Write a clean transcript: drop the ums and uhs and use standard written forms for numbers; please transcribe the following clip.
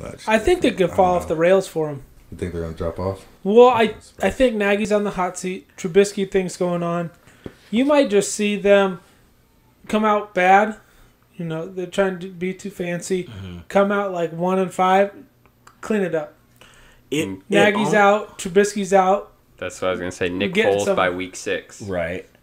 much. I think they could fall off the rails for him. You think they're going to drop off? Well, I think Nagy's on the hot seat. Trubisky thing's going on. You might just see them come out bad. You know, they're trying to be too fancy. Mm-hmm. Come out like 1-5, clean it up. Nagy's out, Trubisky's out. That's what I was going to say. Nick Foles by week 6. Right.